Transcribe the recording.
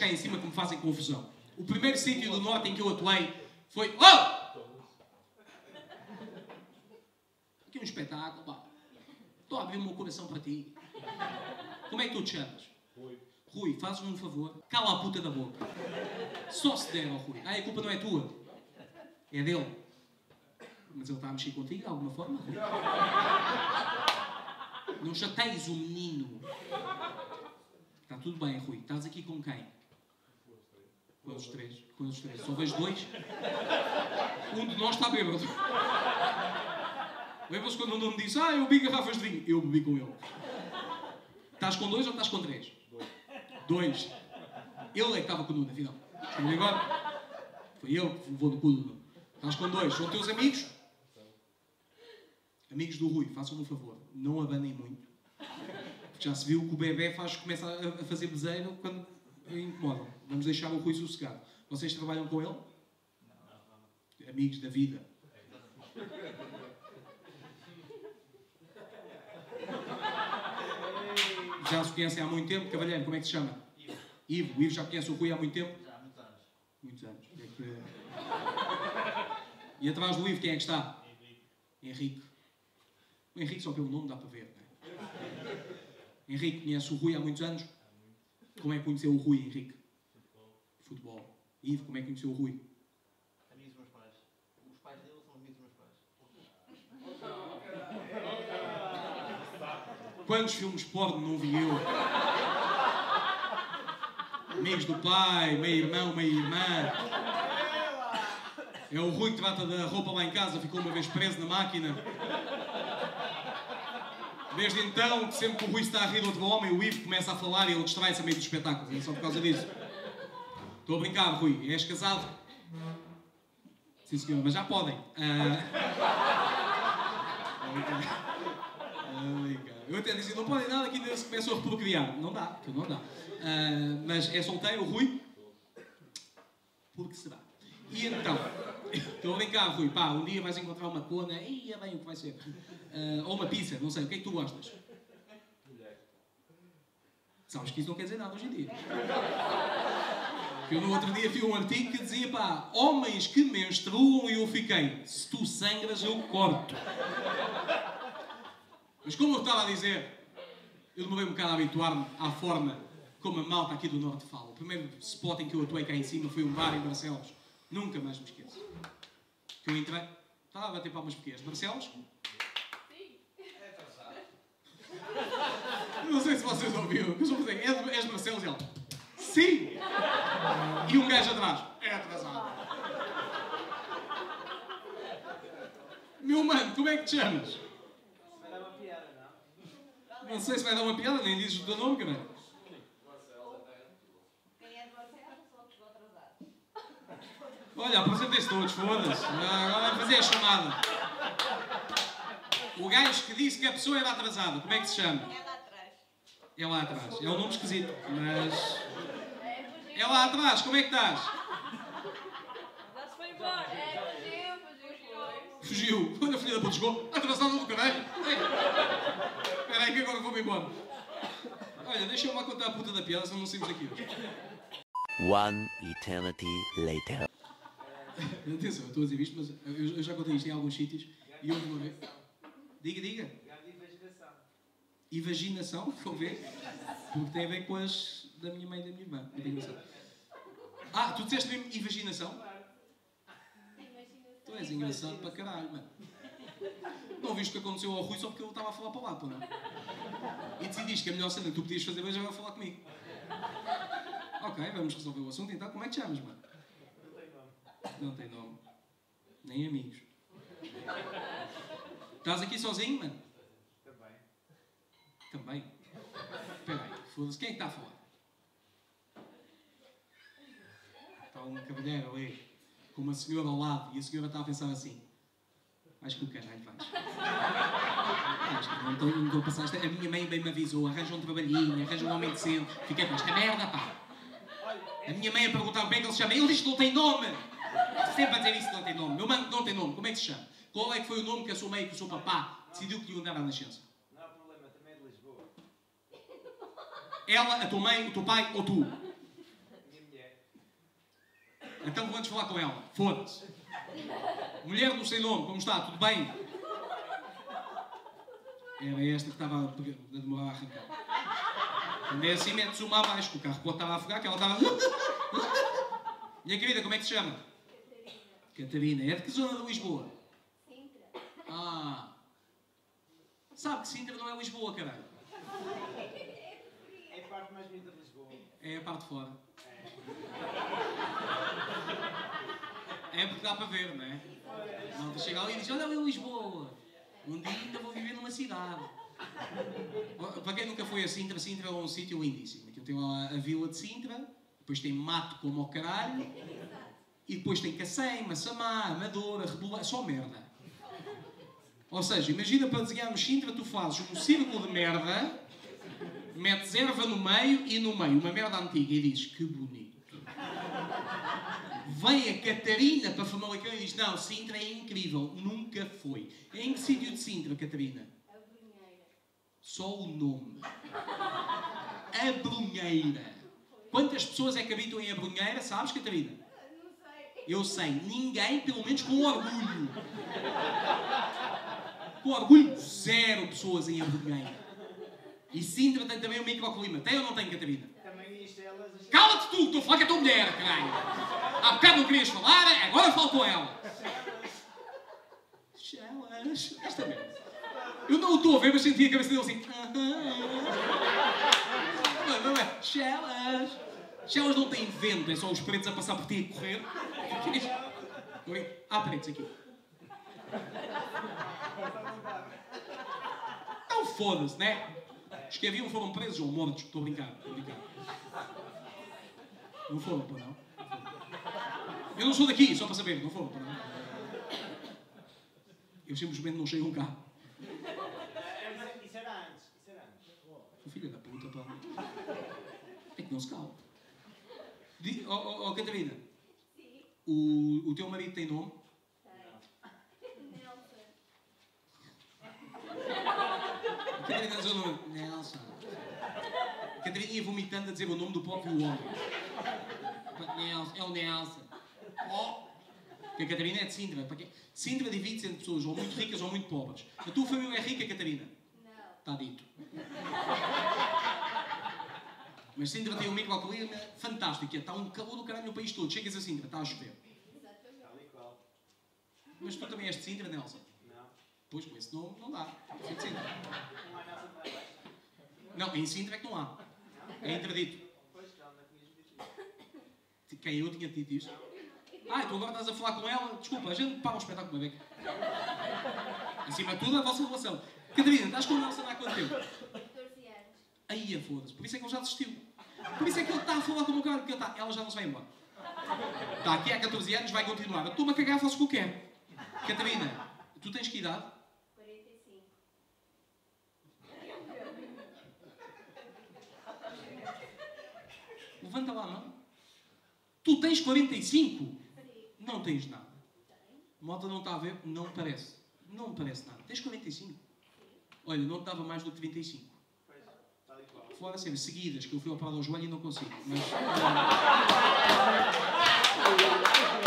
cá em cima que me fazem confusão. O primeiro sítio do Norte em que eu atuei foi... Oh! Aqui é um espetáculo, pá. Estou a abrir o meu coração para ti. Como é que tu te chamas? Rui, fazes-me um favor. Cala a puta da boca. Só se der ao Rui. Ah, a culpa não é tua. É dele. Mas ele está a mexer contigo de alguma forma, Rui. Não chateies o menino. Está tudo bem, Rui. Estás aqui com quem? Com os três. Com os três. Só vejo dois. Um de nós está bêbado. Lembra-se quando o nome disse: ah, eu bebi garrafas de vinho? Eu bebi com ele. Estás com dois ou estás com três? Dois. Ele é que estava com o Nuno, afinal. E agora? Foi ele que levou no cu do Nuno. Estás com dois. São teus amigos? Amigos do Rui, façam-me um favor. Não abanem muito. Porque já se viu que o bebê começa a fazer bezeiro quando incomodam. Vamos deixar o Rui sossegado. Vocês trabalham com ele? Não. Amigos da vida. Já se conhecem há muito tempo. Cavalheiro, como é que se chama? Ivo. O Ivo já conhece o Rui há muito tempo? Já há muitos anos. Muitos anos. E atrás do Ivo quem é que está? Henrique. O Henrique só pelo nome dá para ver, não é? Henrique conhece o Rui há muitos anos? Como é que conheceu o Rui, Henrique? Futebol. Ivo, como é que conheceu o Rui? Amigos dos meus pais. Os pais dele são amigos dos meus pais. Quantos filmes porno não vi eu? Amigos do pai, meio irmão, meio irmã. É o Rui que trata da roupa lá em casa, ficou uma vez preso na máquina. Desde então, sempre que o Rui está a rir de outro homem, o Ivo começa a falar e ele distrai-se a meio do espetáculo. É só por causa disso. Estou a brincar, Rui. És casado? Sim, senhor, mas já podem. Eu até dizia, não podem nada que ainda se começam a reprocriar. Não dá, tudo não dá. Mas é solteiro, o Rui? Porque será? E então, estou a brincar, Rui, pá, um dia vais encontrar uma cona, e é bem o que vai ser. Ou uma pizza, não sei, o que é que tu gostas? Sabes que isso não quer dizer nada hoje em dia. Eu no outro dia vi um artigo que dizia, pá, homens que menstruam e eu fiquei, se tu sangras eu corto. Mas como eu estava a dizer, eu demorei um bocado a habituar-me à forma como a malta aqui do Norte fala. O primeiro spot em que eu atuei cá em cima foi um bar em Barcelos. Nunca mais me esqueço. Que eu entrei, estava a bater palmas porquês. Barcelos? Sim. É atrasado. Não sei se vocês ouviram. Eu só falei, és de Barcelos? E ele, sim! E um gajo atrás, é atrasado. Meu mano, como é que te chamas? Vai dar uma piada, não? Não sei se vai dar uma piada, nem dizes o teu nome, caralho. Quem é de Barcelos só chegou atrasado. Olha, apresentem-se todos, foda-se. Agora vai fazer a chamada. O gajo que disse que a pessoa era atrasada, como é que se chama? É lá atrás. É lá atrás. É um nome esquisito, mas... Fugiu. É lá atrás, como é que estás? Já se foi embora. Fugiu. Fugiu. Olha a filha da puta, chegou. Atrasada do caralho. Espera aí que agora vou-me embora. Olha, deixa-me lá contar a puta da piada, senão não saímos daqui hoje. One eternity later. Atenção, eu estou a dizer isto, mas eu já contei isto em alguns sítios e houve uma vez... Diga. Invaginação, vou ver. Porque tem a ver com as da minha mãe e da minha irmã. Muito engraçado. Ah, tu disseste mesmo invaginação? Tu és engraçado para caralho, mano. Não viste o que aconteceu ao Rui só porque ele estava a falar para lá, pô, não? E decidiste que a melhor cena que tu podias fazer hoje era falar comigo. Ok, vamos resolver o assunto então. Como é que te chamas, mano? Não tem nome. Nem amigos. Estás aqui sozinho, mano? Também? Espera aí, foda-se. Quem é que está a falar? Está um cavalheiro ali, com uma senhora ao lado, e a senhora está a pensar assim. Vais que o caralho vais. Não estou a passar. A minha mãe bem me avisou. Arranja um trabalhinho, arranja um homem decente. Fiquei com esta merda, pá. A minha mãe a perguntar como é que ele se chama. Ele diz que não tem nome. Sempre a dizer isso que não tem nome. Meu mano não tem nome. Como é que se chama? Qual é que foi o nome que a sua mãe e que o seu papá decidiu que lhe iam dar à nascença? Não há problema, também é de Lisboa. Ela, a tua mãe, o teu pai ou tu? Minha Então vou antes falar com ela. Foda-se. Mulher do sei nome, como está? Tudo bem? Era esta que estava a demorar a arrancar. Quando é assim, mete-se uma abaixo, que o carro pode estar a afogar, que ela estava... Minha querida, como é que se chama? Catarina. É de que zona de Lisboa? Sintra. Ah. Sabe que Sintra não é Lisboa, caralho. É a parte mais bonita de Lisboa. É a parte de fora. É porque dá para ver, não é? Não, chega ali e diz, olha ali Lisboa. Um dia ainda vou viver numa cidade. Para quem nunca foi a Sintra, Sintra é um sítio lindíssimo. Aquilo tem lá a vila de Sintra, depois tem mato como ao caralho, e depois tem Cacém, Massamá, Amadora, Reboleiro, só merda. Ou seja, imagina para desenharmos Sintra, tu fazes um círculo de merda, metes erva no meio e no meio uma merda antiga e dizes, que bonito. Vem a Catarina para Famalicão e diz, não, Sintra é incrível. Nunca foi. Em que sítio de Sintra, Catarina? A Brunheira. Só o nome. A Brunheira. Quantas pessoas é que habitam em Abrunheira, sabes, Catarina? Não sei. Eu sei. Ninguém, pelo menos com orgulho. Com orgulho, 0 pessoas em Abrunheira. E Sintra tem também um microclima. Tem ou não tem, Catarina? Também isto elas... Cala-te tu, estou a falar com a tua mulher, caralho. Há bocado não querias falar, agora falo com ela. Chelas. Esta merda. Eu não o estou a ver, mas senti a cabeça dele assim. Não é? Chelas. Chelas não têm vento, é só os pretos a passar por ti e correr. Há pretos aqui. Então foda-se, né? Os que haviam foram presos ou mortos. Estou a brincar, estou a brincar. Não foram, pô, não. Eu não sou daqui, só para saber, não foram, pô, não. Eu simplesmente não chego um carro. Isso era antes. O filho da puta, pá. É que não se cala. Catarina. Sim. O teu marido tem nome? Tem. Nelson. Catarina diz o nome. Nelson. Catarina ia vomitando a dizer o nome do próprio homem. Nelson, é o Nelson. Oh! Porque a Catarina é de Sintra. Sintra divide-se entre pessoas ou muito ricas ou muito pobres. A tua família é rica, Catarina? Não. Está dito. Mas Sintra tem um microclima fantástico. Está um calor do caralho no país todo. Chegas a Sintra, está a chover. Exatamente. Tal e qual. Mas tu também és de Sintra, Nelson? Não. Pois, com esse nome não dá. Sou de Sintra. Não há nada para baixo. Não, em Sintra é que não há. É interdito. Pois, já não tinhas dito isso. Quem eu tinha dito isto? Ah, tu agora estás a falar com ela? Desculpa, a gente para um espetáculo uma beca. Acima de tudo, a vossa relação. Catarina, estás com o Nelson há quanto tempo? 14 anos. Aí a foda-se. Por isso é que ele já desistiu. Por isso é que ele está a falar como o cara, porque ele está. Ela já não se vai embora. Está aqui há 14 anos, vai continuar. Eu estou-me a cagar, faço o que eu quero. Catarina, tu tens que idade? 45. Levanta lá a mão. Tu tens 45? Sim. Não tens nada. Tem. Malta não está a ver? Não me parece. Não me parece nada. Tens 45? Olha, não te dava mais do que 35. Pois, tal e qual. Fora sempre seguidas, que eu fui operado ao joelho e não consigo. Mas...